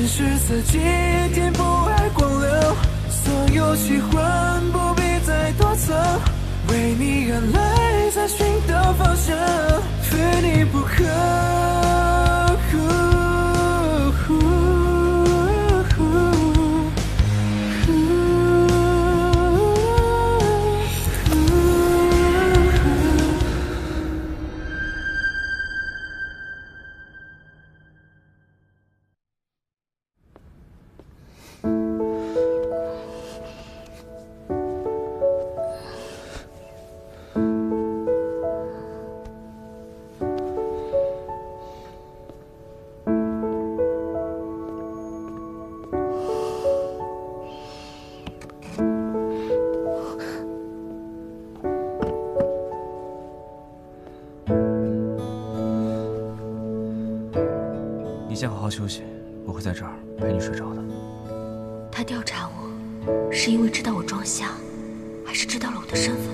是四季，填不爱光流，所有喜欢不必再多层，为你而来，在寻找方向，非你不可。 先好好休息，我会在这儿陪你睡着的。 他调查我，是因为知道我装瞎，还是知道了我的身份？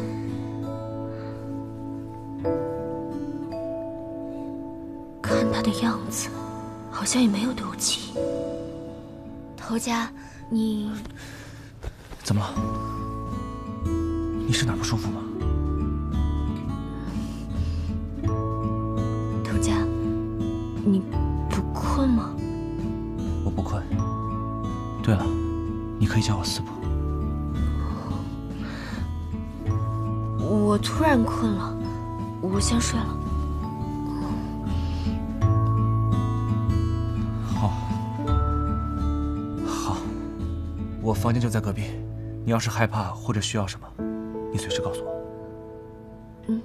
看他的样子，好像也没有对我起疑。头家，你怎么了？你是哪儿不舒服吗？ 头家，你不困吗？ 我不困。对了，你可以叫我四伯。 我突然困了，我先睡了。 好，我房间就在隔壁。你要是害怕或者需要什么，你随时告诉我。 嗯。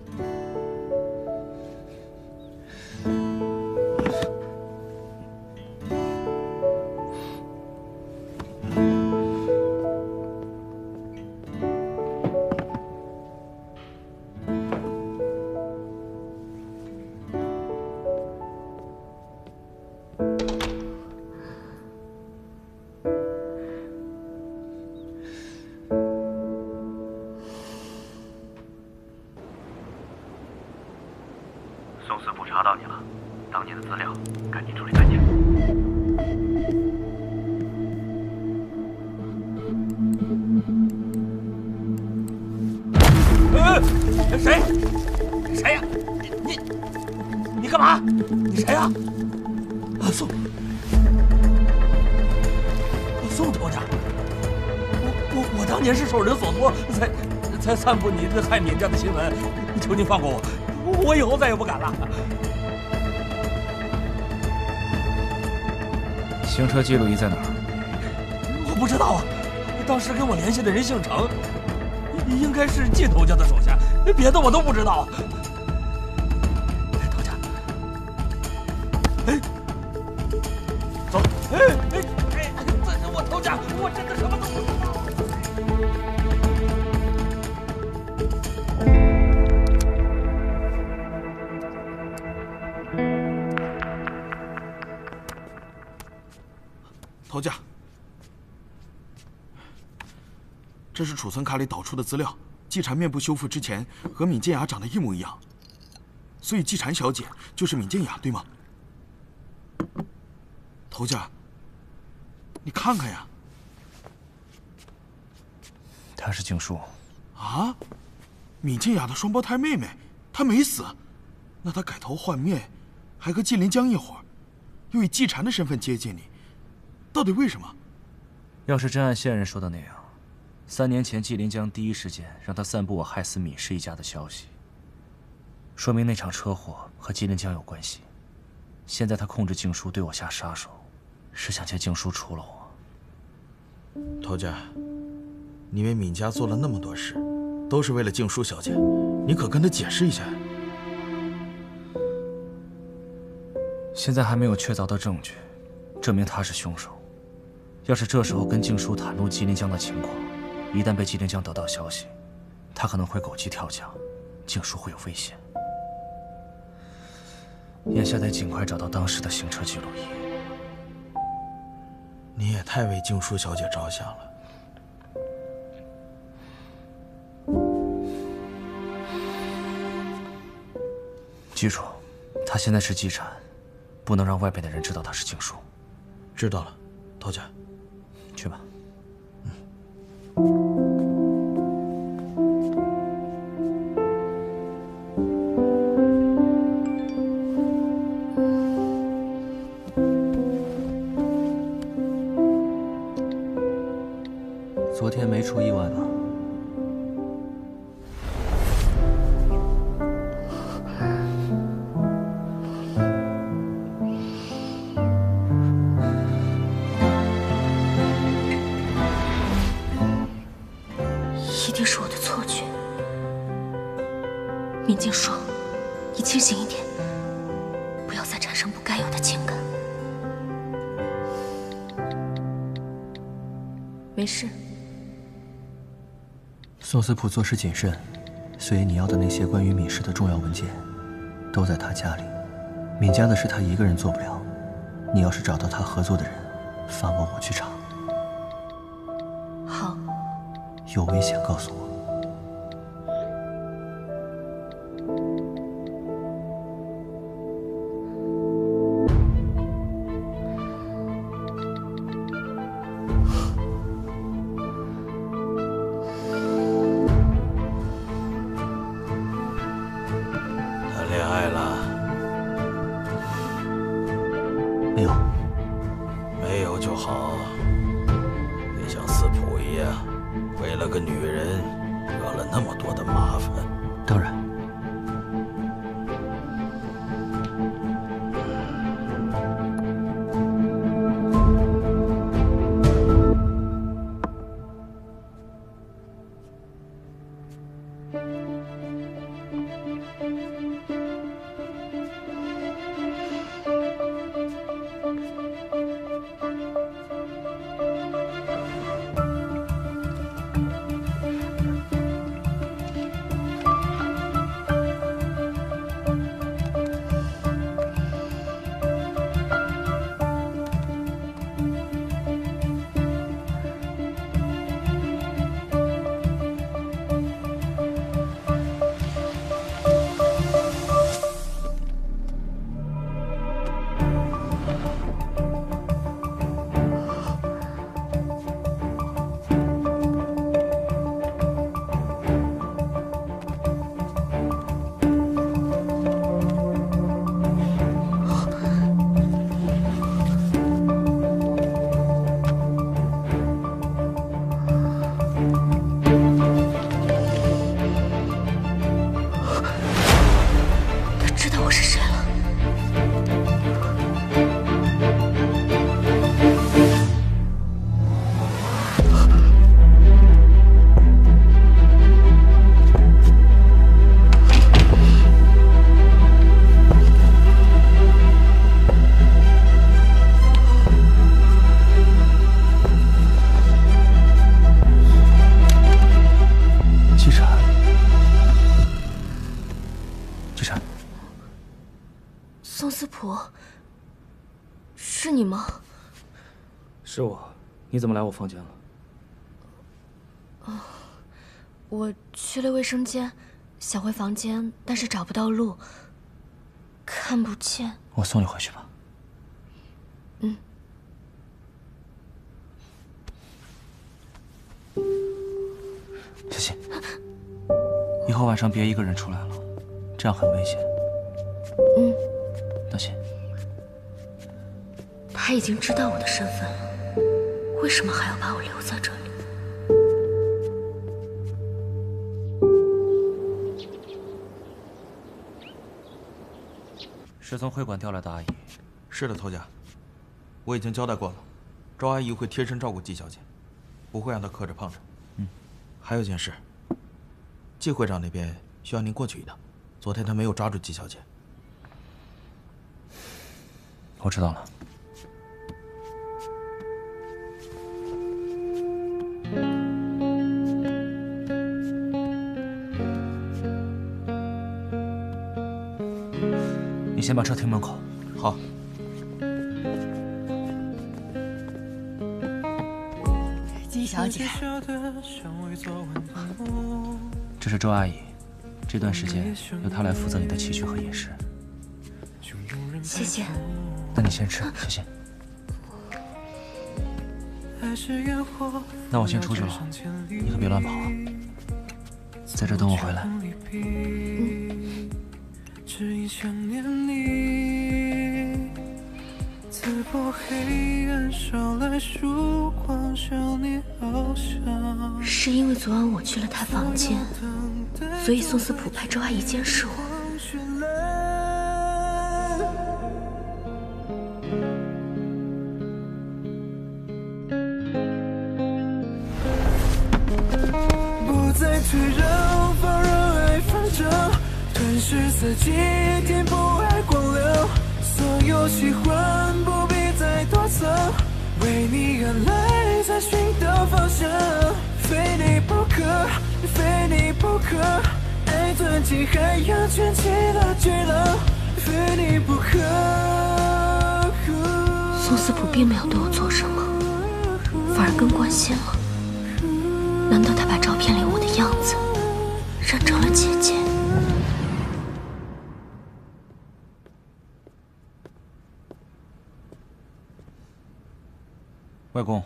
宋司部查到你了，当年的资料赶紧处理干净。 谁？谁呀？你干嘛？你谁呀？宋头家，我当年是受人所托，才散布你这害闵家的新闻，求您放过我，我以后再也不敢了。 行车记录仪在哪儿？ 我不知道啊，当时跟我联系的人姓程，应该是季头家的手下，别的我都不知道。头家，走，这是我头家，我真的什么都不知道。 头家，这是储存卡里导出的资料。季蝉面部修复之前和闵建雅长得一模一样，所以季蝉小姐就是闵建雅，对吗？头家，你看看呀。 她是静书。 啊，闵建雅的双胞胎妹妹，她没死，那她改头换面，还和季临江一伙，又以季蝉的身份接近你，到底为什么？ 要是真按线人说的那样，3年前季临江第一时间让他散布我害死闵氏一家的消息，说明那场车祸和季临江有关系。现在他控制静书对我下杀手，是想借静书除了我。 头家，你为闵家做了那么多事，都是为了静书小姐，你可跟她解释一下。 现在还没有确凿的证据证明他是凶手。要是这时候跟静书袒露季临江的情况，一旦被季临江得到消息，他可能会狗急跳墙，静书会有危险。眼下得尽快找到当时的行车记录仪。 你也太为静书小姐着想了。 记住，他现在是季蝉，不能让外边的人知道他是静书。 知道了。 陶家， 去吧。 昨天没出意外吧？ 一定是我的错觉。明镜说：“你清醒一点，不要再产生不该有的情感。”没事。 宋司普做事谨慎，所以你要的那些关于闵氏的重要文件，都在他家里。闵家的事他一个人做不了，你要是找到他合作的人，发我去查。 好。 有危险告诉我。 是你吗？ 是我。你怎么来我房间了？ 我去了卫生间，想回房间，但是找不到路，看不见。 我送你回去吧。 嗯。 小心，以后晚上别一个人出来了，这样很危险。 嗯。 当心。 他已经知道我的身份了，为什么还要把我留在这里？ 是从会馆调来的阿姨。 是的，头家，我已经交代过了，赵阿姨会贴身照顾季小姐，不会让她磕着碰着。 嗯。 还有件事，季会长那边需要您过去一趟，昨天他没有抓住季小姐。 我知道了。你先把车停门口。 好。 季小姐， 这是周阿姨，这段时间由她来负责你的起居和饮食。 谢谢。 那你先吃，小心。 那我先出去了，你可别乱跑啊，在这等我回来。 只因想念你，刺破黑暗，捎来曙光，想你好像。 是因为昨晚我去了他房间，所以宋思普派周阿姨监视我。 不再退让，放任爱纷争。吞噬四季，填补爱光流，所有喜欢不必再多层，为你而来，才寻到方向。非你不可，非你不可，爱吞进海洋，卷起了巨浪，非你不可。 宋思普并没有对我做什么，反而更关心了。难道他把照片里我的样子认成了姐姐？ 外公，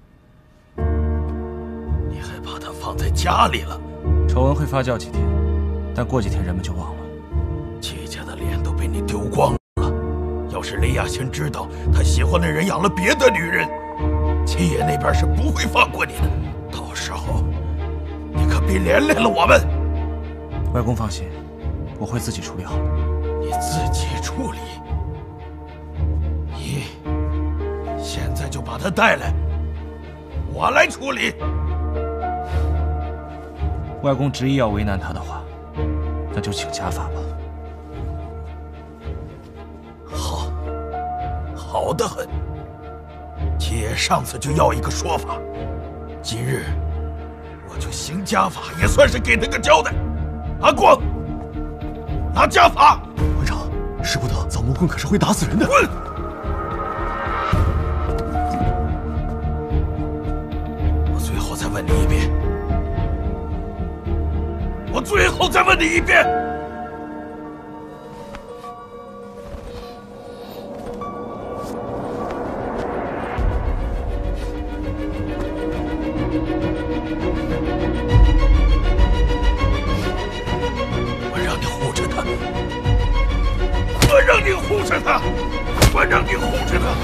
你还把他放在家里了？ 丑闻会发酵几天，但过几天人们就忘了。 戚家的脸都被你丢光了。要是雷雅欣知道他喜欢的人养了别的女人，戚爷那边是不会放过你的。到时候，你可别连累了我们。 外公放心，我会自己处理好的。 你自己处理？你现在就把他带来，我来处理。 外公执意要为难他的话，那就请家法吧。 好得很。七爷上次就要一个说法，今日我就行家法，也算是给他个交代。阿光，拿家法！ 会长，使不得，枣木棍可是会打死人的。 滚！我最后再问你一遍，我最后再问你一遍。我让你护着他，我让你护着他。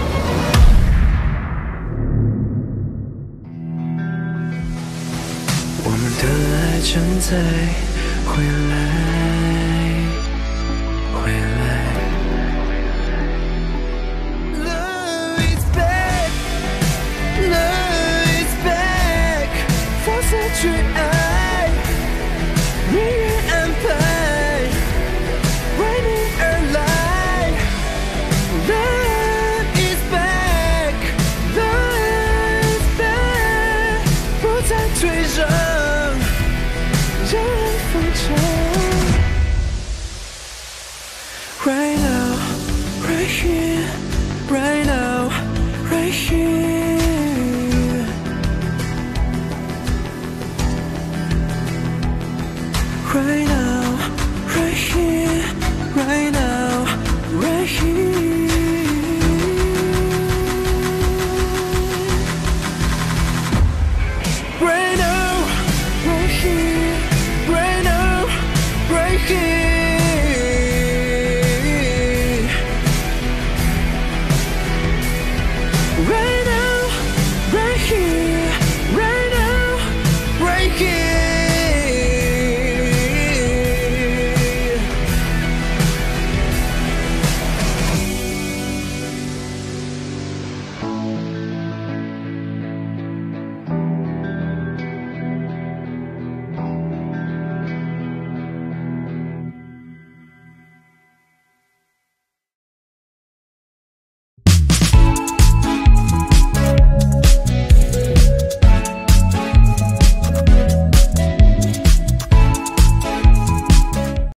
我们的爱正在回来，回来。Love is back, love is back， 放下去爱，命运安排。Right now, right here, right now, right here. Right now.